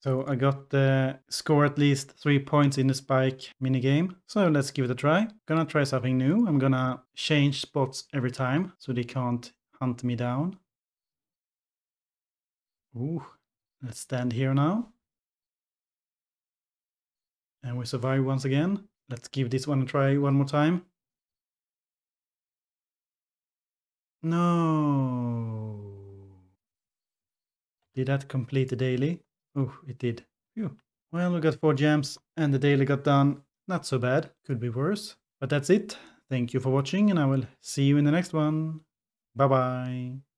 So I got the score at least 3 points in the spike minigame. So let's give it a try. Gonna try something new. I'm gonna change spots every time so they can't hunt me down. Ooh, let's stand here now. And we survive once again. Let's give this one a try one more time. No. Did that complete the daily? Oh, it did. Phew. Well, we got 4 gems and the daily got done. Not so bad. Could be worse. But that's it. Thank you for watching and I will see you in the next one. Bye bye.